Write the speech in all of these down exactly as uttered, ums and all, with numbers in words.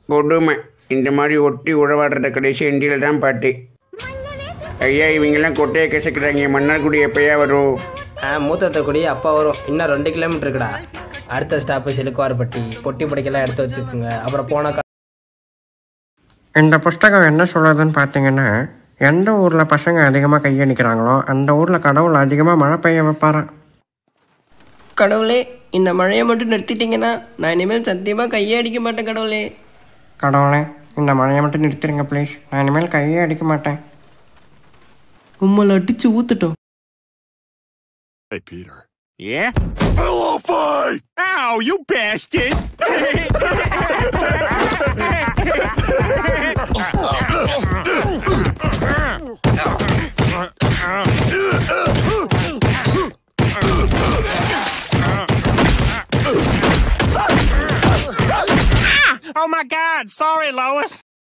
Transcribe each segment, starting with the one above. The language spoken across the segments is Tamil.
கொடுமை. இந்த மாதிரி ஒட்டி உழவாடுறத கடைசி இந்தியில் தான் பாட்டு. ஐயா இவங்கெல்லாம் கொட்டையை கசக்கிறாங்க. மன்னார்குடி எப்பயா வரும்? ஆ மூத்தத்தை குடி அப்பா வரும். இன்னும் ரெண்டு கிலோமீட்டர் இருக்குடா. அடுத்த ஸ்டாப்பு சிலுக்குவார்பட்டி. பொட்டி படிக்கெல்லாம் எடுத்து வச்சுக்கோங்க. அப்புறம் போன இந்த புஸ்தகம் என்ன சொல்லுதுன்னு பார்த்தீங்கன்னா, எந்த ஊரில் பசங்க அதிகமாக கையடிக்கிறாங்களோ அந்த ஊரில் கடவுள் அதிகமாக மழை பெய்ய வைப்பாரான். கடவுளே, இந்த மழையை மட்டும் நிறுத்திட்டீங்கன்னா நான் இனிமேல் சத்தியமாக கையே அடிக்க மாட்டேன். கடவுளே கடவுளே இந்த மழையை மட்டும் நிறுத்திடுங்க ப்ளீஸ். நான் இனிமேல் கையே அடிக்க மாட்டேன். உம்மளை அடிச்சு ஊத்துட்டோம். Hey, Peter. Yeah? Hello, fight! Ow, you bastard! Oh my God! Sorry, Lois.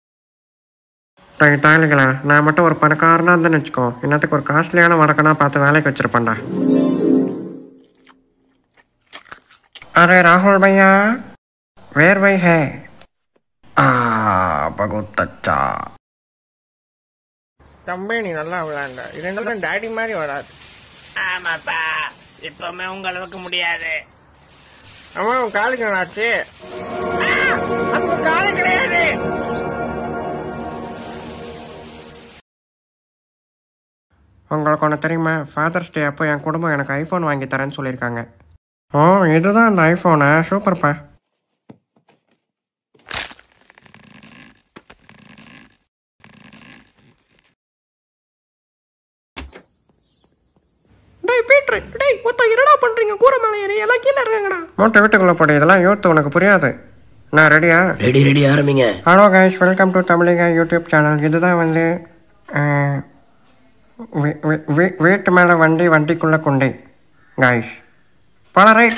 தாலிகளா, நான் மட்டும் ஒரு பணக்காரனா இருந்தேன்னு வச்சுக்கோ, இன்னத்துக்கு ஒரு காஸ்ட்லியான வடக்கனா பார்த்து வேலைக்கு வச்சிருப்பேன்டா. अरे राहुल भैया, वेर भाई है? आ बहुत अच्छा. தம்பி நீ நல்லா விளையாண்ட. இதெல்லாம் டாடி மாதிரி வராது. ஆமாப்பா, இப்பவுமே உங்க அளவுக்கு முடியாது. அம்மா உன் காலுக்கு என்னாச்சு? காலு கிடையாது. உங்களுக்கு ஒன்று தெரியுமா? ஃபாதர்ஸ் டே அப்போ என் குடும்பம் எனக்கு ஐஃபோன் வாங்கி தரேன்னு சொல்லியிருக்காங்க. ஓ இதுதான் அந்த ஐஃபோனா? சூப்பர்ப்பா. மூட்டை வீட்டுக்குள்ள போடு. இதெல்லாம் யூத் உனக்கு புரியாது. நான் ரெடியா? ரெடி ரெடி ஆரம்பிங்க. Hello guys, welcome to Tamizhika YouTube channel. இதுதான் வந்து வீட்டு மேலே வண்டி வண்டிக்குள்ளே கொண்டே கைஸ் பல ரைட்.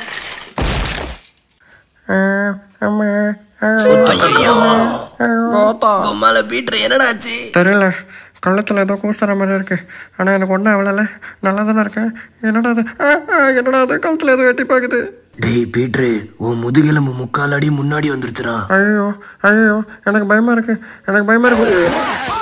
தெரியல, கள்ளத்தில் ஏதோ கூசுற மாதிரி இருக்கு. ஆனால் எனக்கு ஒன்றும் அவ்வளோல நல்லா தானே இருக்கேன். என்னடா அது? என்னடா அது கழுத்தில் ஏதோ வெட்டி பார்க்குது. டேய் பீட்ரு, உன் முதுகெலும்பு முக்கால் அடி முன்னாடி வந்துருச்சுடா. ஐயோ ஐயோ, எனக்கு பயமா இருக்கு, எனக்கு பயமா இருக்கு.